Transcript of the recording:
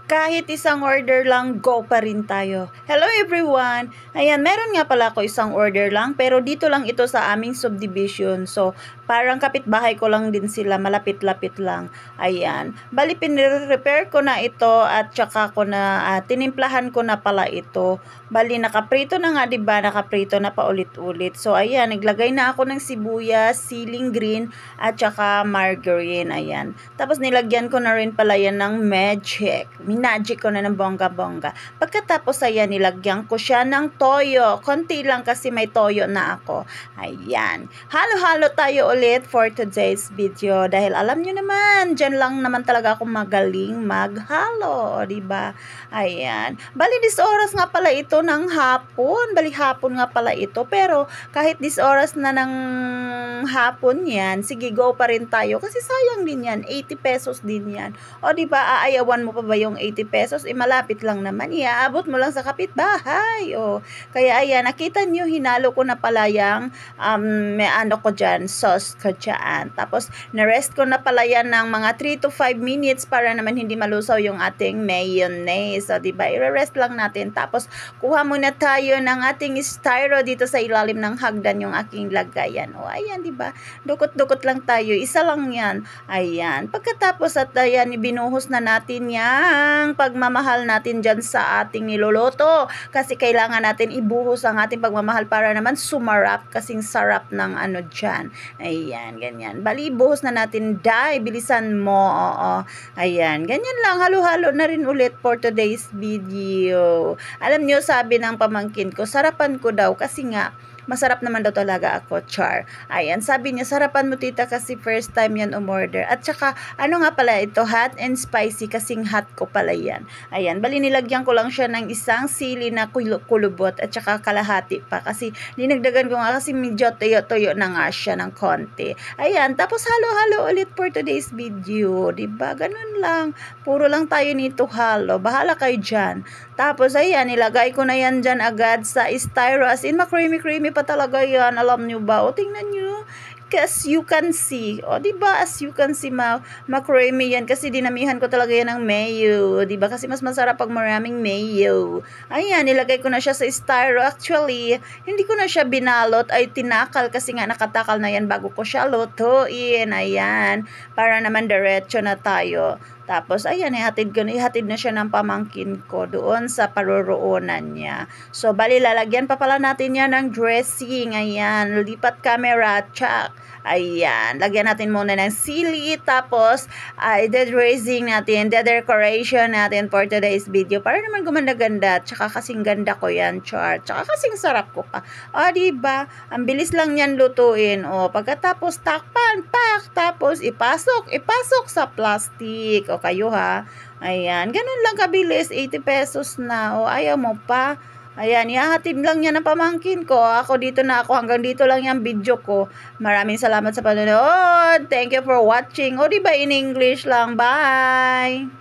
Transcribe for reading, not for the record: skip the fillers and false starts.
Kahit isang order lang, go pa rin tayo. Hello everyone! Ayan, meron nga pala ako isang order lang, pero dito lang ito sa aming subdivision. So, parang kapitbahay ko lang din sila, malapit-lapit lang. Ayan, bali pinire-repair ko na ito at saka ko na tinimplahan ko na pala ito. Bali nakaprito na nga, 'di ba? Nakaprito na paulit-ulit. So, ayan, naglagay na ako ng sibuyas, siling green at saka margarine. Ayan. Tapos nilagyan ko na rin pala yan ng magic ko na ng bongga-bongga. Pagkatapos ayan, nilagyan ko siya ng toyo. Konti lang kasi may toyo na ako. Ayan. Halo-halo tayo ulit for today's video. Dahil alam nyo naman, dyan lang naman talaga ako magaling maghalo. Diba? Ayan. Bali, 10 oras nga pala ito ng hapon. Bali, hapon nga pala ito. Pero, kahit 10 oras na ng hapon yan, sige, go pa rin tayo. Kasi sayang din yan. 80 pesos din yan. O, diba, aayawan mo pa ba yung 80 pesos? Malapit lang naman. Iaabot mo lang sa kapitbahay. O, kaya, ayan, nakita nyo, hinalo ko na pala yung, may ano ko dyan, sauce ko dyan. Tapos, na-rest ko na pala yan ng mga 3 to 5 minutes para naman hindi malusaw yung ating mayonnaise. O, diba, i-rest lang natin. Tapos, kuha muna tayo ng ating styro dito sa ilalim ng hagdan yung aking lagayan. O, ayan, diba, dukot-dukot lang tayo. Isa lang yan. Ayan. Pagkatapos at ayan, binuhos na natin yan pagmamahal natin dyan sa ating niluluto. Kasi kailangan natin ibuhos ang ating pagmamahal para naman sumarap kasing sarap ng ano dyan. Ayan, ganyan. Bali, ibuhos na natin. Day, bilisan mo. Oo. Ayan, ganyan lang. Halo-halo na rin ulit for today's video. Alam nyo, sabi ng pamangkin ko, sarapan ko daw kasi nga, masarap naman daw talaga ako, char. Ayan, sabi niya, sarapan mo tita kasi first time yan umorder. At saka, ano nga pala ito, hot and spicy kasing hot ko pala yan. Ayan, bali nilagyan ko lang siya ng isang sili na kulubot at saka kalahati pa. Kasi dinagdagan ko nga kasi medyo tuyo-tuyo na nga siya ng konti. Ayan, tapos halo-halo ulit for today's video. Diba? Ganun lang. Puro lang tayo nito halo. Bahala kayo dyan. Tapos, ayan, nilagay ko na yan dyan agad sa styro. As in, ma-creamy-creamy pa talaga yan. Alam nyo ba? O, tingnan nyo. As you can see. O, diba? As you can see, ma-creamy yan. Kasi dinamihan ko talaga yan ng mayo. Diba? Kasi mas masarap pag maraming mayo. Ayan, nilagay ko na siya sa styro. Actually, hindi ko na siya binalot. Ay, tinakal. Kasi nga, nakatakal na yan bago ko siya lutuin. Ayan. Para naman diretso na tayo. Tapos, ayan, ihatid na siya ng pamangkin ko doon sa paroroonan niya. So, bali, lalagyan pa pala natin yan ng dressing. Ayan, lipat camera, check. Ayan, lagyan natin muna ng sili. Tapos, i-dressing natin, decoration natin for today's video. Para naman gumanda-ganda. Tsaka kasing ganda ko yan, char. Tsaka kasing sarap ko pa. O, diba? Ang bilis lang yan lutuin. O, pagkatapos, takpan, pak. Tapos, ipasok sa plastic. O, kayo ha. Ayan, ganun lang kabilis, 80 pesos na. O, ayaw mo pa. Ayan, ihahatid lang yan ng pamangkin ko. Ako dito na ako. Hanggang dito lang yung video ko. Maraming salamat sa panonood. Thank you for watching. O, diba in English lang. Bye!